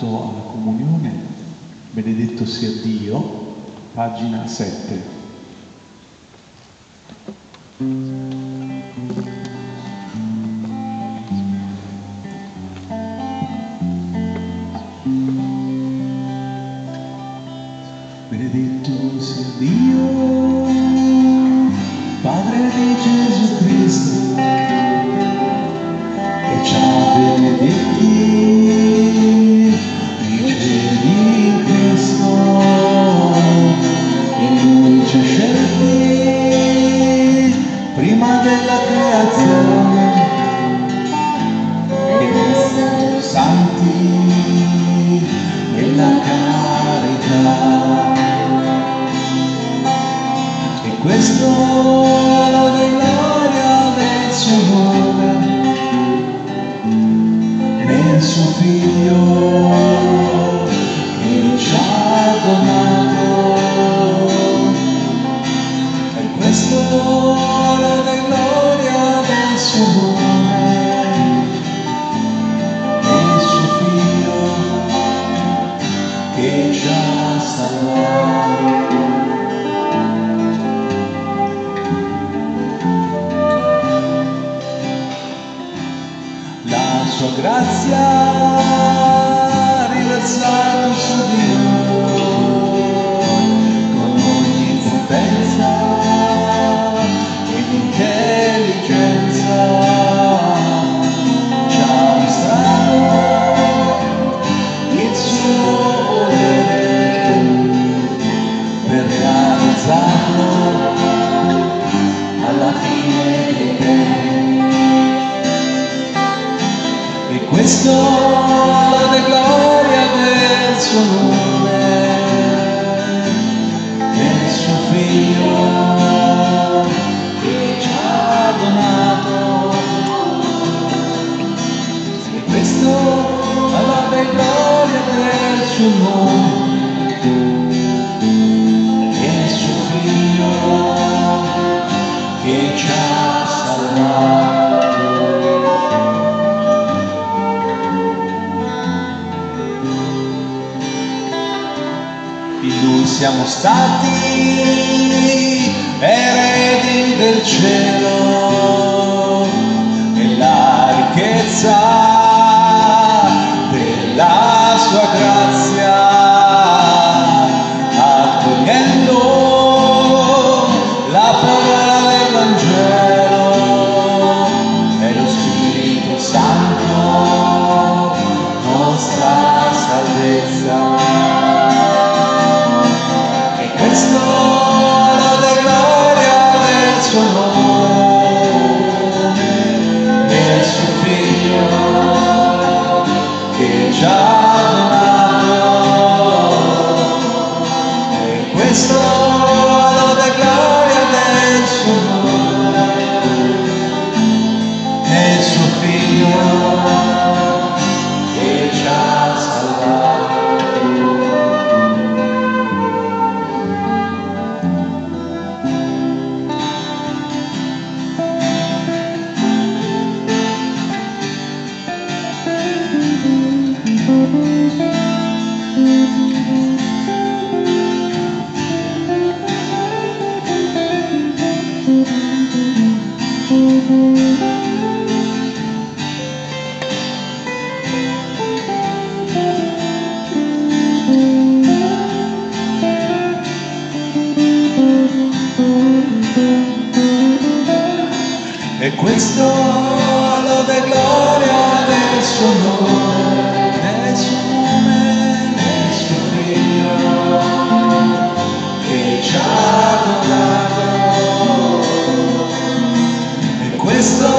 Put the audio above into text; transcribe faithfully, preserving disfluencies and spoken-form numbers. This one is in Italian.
canto alla comunione, benedetto sia Dio, pagina sette. Benedetto sia Dio, Padre di Gesù Cristo, che ci ha benedetti nei cieli in Cristo, e Lui ci ha scelti prima della creazione, ed essere santi nella carità. Questo è la gloria del suo nome, nel suo Figlio che ci ha donato. E questo è la gloria del suo nome, nel suo Figlio che ci ha salvato. La sua grazia riversata su di noi con ogni potenza ed intelligenza ci ha mostrato il suo volere per realizzarlo alla fine dei tempi. E questo è la gloria del suo nome, del suo Figlio che ci ha donato. E questo è la gloria del suo nome, del suo Figlio che ci ha salvato. In Lui siamo stati eredi del cielo, e la ricchezza della sua grazia, accogliendo la parola del Vangelo e lo Spirito Santo, nostra salvezza. Questo è la gloria del suo nome, del suo Figlio che ci ha donato. E questo è la gloria del suo nome, del suo Figlio che ci ha salvato. E questo è la gloria del suo nome, del suo nome, del suo Figlio che ci ha donato. E questo